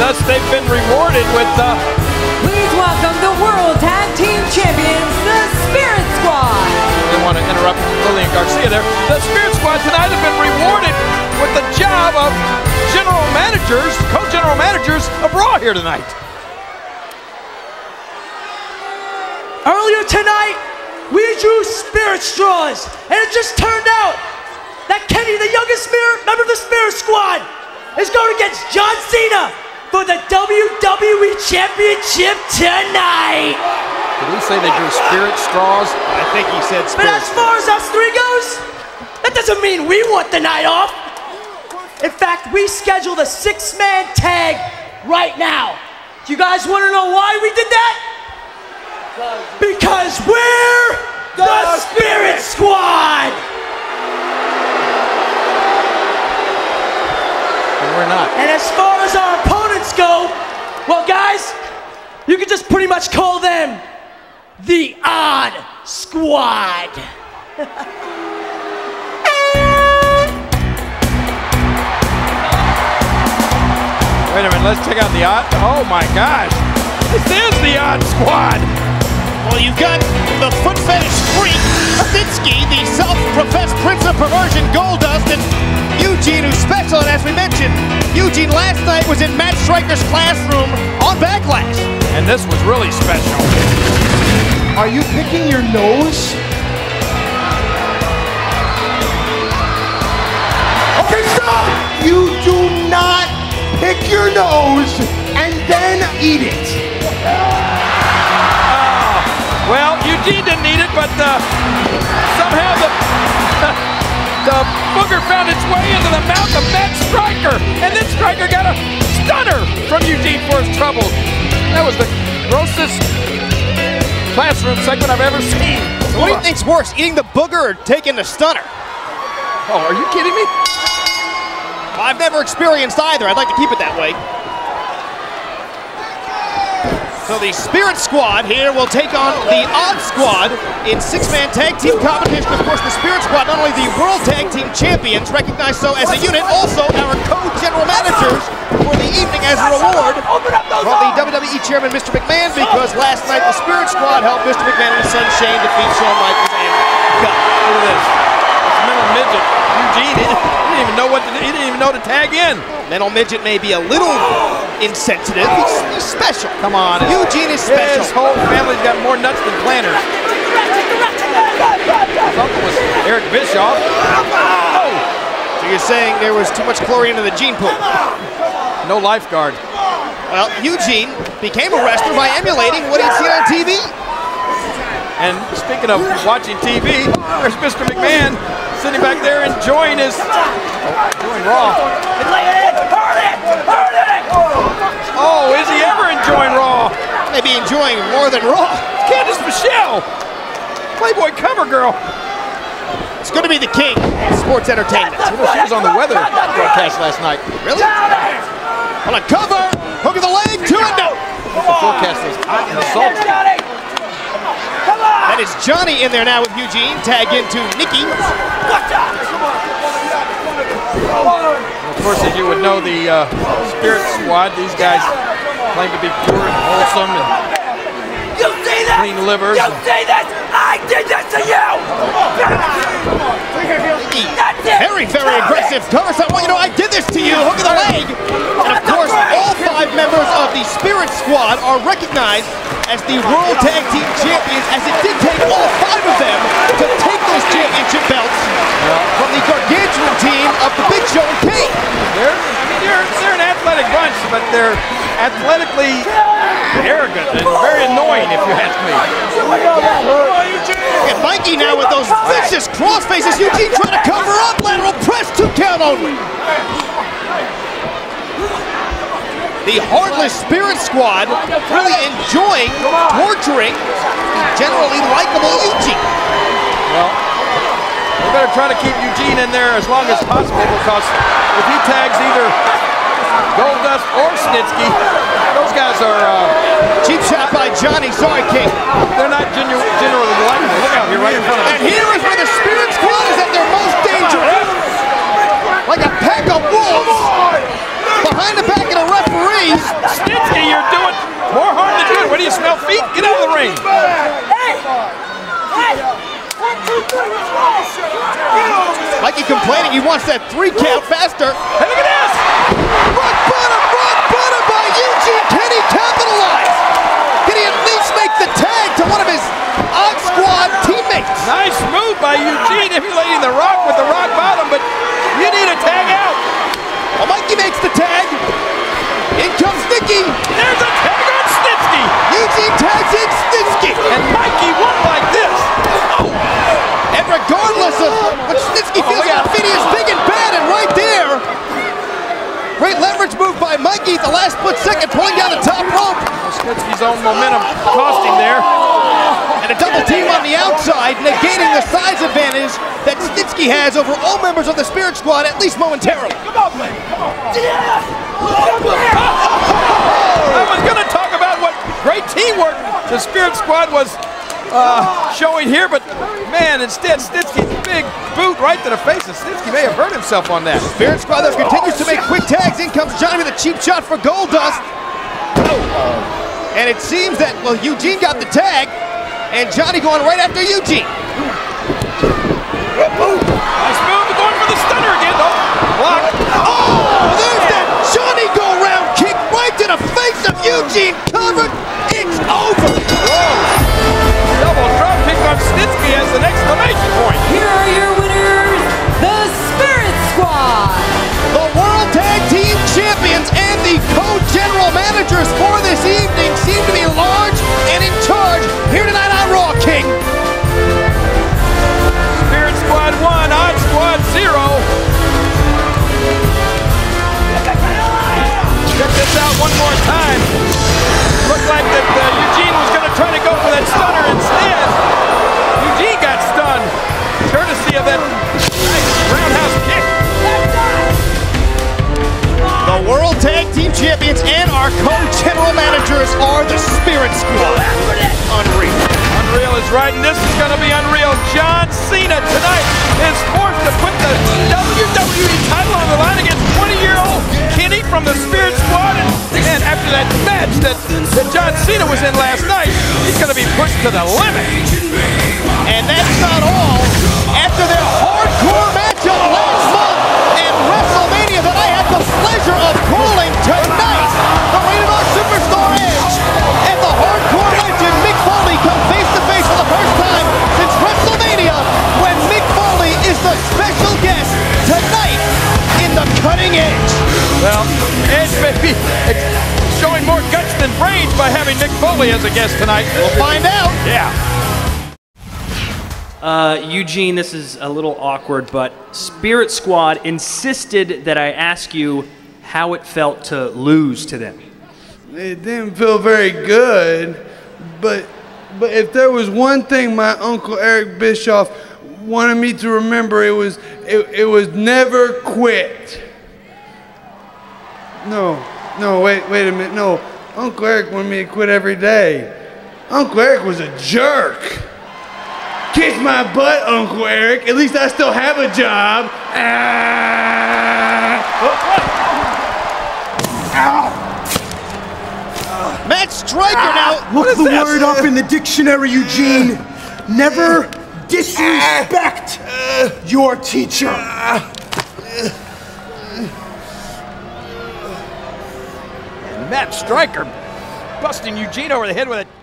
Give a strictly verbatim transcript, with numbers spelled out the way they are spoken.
thus they've been rewarded with uh, Please welcome the World Tag Team Champions, the Spirit Squad. They want to interrupt Lillian Garcia there. The Spirit Squad tonight have been rewarded with the job of general managers, co-general managers of Raw here tonight. Earlier tonight, we drew Spirit Straws, and it just turned out that Kenny, the youngest spirit, member of the Spirit Squad, is going against John Cena for the W W E Championship tonight. Did he say they drew spirit straws? I think he said spirit. But as far as us three goes, that doesn't mean we want the night off. In fact, we scheduled a six-man tag right now. Do you guys want to know why we did that? Because we're the, the Spirit Squad! And we're not. And as far as our opponents go, well, guys, you can just pretty much call them the Odd Squad. Wait a minute, let's check out the Odd. Oh my gosh, this is the Odd Squad. Well, you've got the foot fetish freak, Snitsky, the self-professed prince of perversion, Goldust, and Eugene, who's special. And as we mentioned, Eugene last night was in Matt Striker's classroom on Backlash. And this was really special. Are you picking your nose? Okay, stop! You do not pick your nose and then eat it. Well, Eugene didn't need it, but uh, somehow the, the the booger found its way into the mouth of Matt Striker, and then Striker got a stunner from Eugene for his troubles. That was the grossest classroom segment I've ever seen. So what do you think's worse, eating the booger or taking the stunner? Oh, are you kidding me? Well, I've never experienced either. I'd like to keep it that way. So the Spirit Squad here will take on the Odd Squad in six-man tag team competition. Of course, the Spirit Squad, not only the World Tag Team Champions, recognized so as a unit, also our co-general managers for the evening as a reward from the W W E Chairman, Mister McMahon, because last night the Spirit Squad helped Mister McMahon and his son Shane defeat Shawn Michaels and Gunn. Look at this. This mental midget, Eugene, he didn't even know what to do. He didn't even know to tag in. Mental midget may be a little insensitive. He's, he's special. Come on. Eugene is special. His whole family's got more nuts than planters. His uncle was Eric Bischoff. Oh! So you're saying there was too much chlorine in the gene pool? No lifeguard. Well, Eugene became a wrestler by emulating what he'd seen on T V. And speaking of watching T V, there's Mister McMahon sitting back there enjoying his, oh, enjoying Raw. Oh, is he ever enjoying Raw? Maybe enjoying more than Raw. Candice Michelle, Playboy cover girl. It's going to be the king of sports entertainment. You know, she was on the weather broadcast last night. Really? On a cover, hook of the leg, two and no. The forecast is hot and salty. That is Johnny in there now with Eugene. Tag into Nikki. Of course, as you would know, the uh, Spirit Squad, these guys claim to be pure and wholesome and You see that? clean livers. You see this? I did this to you! Very, very aggressive cover. So, well, you know, I did this to you. Hook of the leg. And of course, all five members of the Spirit Squad are recognized as the World Tag Team Champions, as it did take all five of them to take those championship belts from the gargantuan team of the Big Show and Kane. They're, I mean, they're, they're an athletic bunch, but they're athletically arrogant and very annoying, if you ask me. And Mikey now with those vicious cross faces. Eugene trying to cover up. Lateral press, two count only. The Heartless Spirit Squad really enjoying torturing the generally likable Eugene. Well, we better try to keep Eugene in there as long as possible, because if he tags either Goldust or Snitsky, those guys are uh, cheap shot by Johnny. Sorry, King. They're not genu generally likable. Look out here, right in front of us. And here is where the Spirit Squad is at their most dangerous. Like a pack of wolves behind the back of the referees. Mikey complaining he wants that three count faster. Hey, look at this! Rock bottom, rock bottom by Eugene. Can he capitalize? Can he at least make the tag to one of his Odd Squad teammates? Nice move by Eugene, emulating the Rock with the rock bottom, but you need a tag out. Well, Mikey makes the tag. In comes Nicky. There's a tag on Snitsky. Eugene tags in Snitsky. And Mikey won like this. Oh. And regardless of what Snitsky feels Oh, yeah. about Feeny is big and bad, and right there, great leverage move by Mikey at the last split second, pulling down the top rope. Snitsky's own momentum cost him there. And a double team on the outside, negating the size advantage that Snitsky has over all members of the Spirit Squad, at least momentarily. Come on, man. Come on. I was going to talk about what great teamwork the Spirit Squad was uh, showing here, but man, instead, Snitsky's big boot right to the face, and Snitsky may have hurt himself on that. Spirit Squad though continues to make quick tags. In comes Johnny with a cheap shot for Goldust. And it seems that, well, Eugene got the tag, and Johnny going right after Eugene. Nice move, going for the stunner again. Oh, block. Oh, there's that Johnny go-round kick right to the face of Eugene. Covered. It's over. Double drop kick on Snitsky as an exclamation point. Here are your winners, the Spirit Squad. The World Tag Team Champions and the co-general managers for this evening seem to be large and in charge here tonight on Raw, King. Spirit Squad one, Odd Squad zero. Check this out one more time. Looked like that uh, Eugene was going to try to go for that stunner instead. Eugene got stunned, courtesy of that nice roundhouse kick. The World Tag Team Champions and our co-general managers are the Spirit Squad. Unreal. Unreal is right, and this is going to be unreal. John Cena tonight is forced to put the W W E title on the line against twenty-year-old Kenny from the Spirit Squad. And, and after that match that, that John Cena was in last night, he's going to be pushed to the limit. And that's not all. After their hardcore matchup last month at WrestleMania that I had the pleasure of calling tonight, the Rated R Superstar Edge and the hardcore legend Mick Foley come face to face for the first time since WrestleMania, when Mick Foley is the special guest tonight in the Cutting Edge. Well, Edge may be showing more guts than brains by having Mick Foley as a guest tonight. We'll find out. Yeah. Uh, Eugene, this is a little awkward, but Spirit Squad insisted that I ask you how it felt to lose to them. It didn't feel very good, but but if there was one thing my Uncle Eric Bischoff wanted me to remember, it was it, it was never quit. No, no, wait, wait a minute, no. Uncle Eric wanted me to quit every day. Uncle Eric was a jerk. Kiss my butt, Uncle Eric. At least I still have a job. Ah. Ow. Matt Striker now. Look the word up in the dictionary, Eugene. Never disrespect your teacher. Matt Striker busting Eugene over the head with a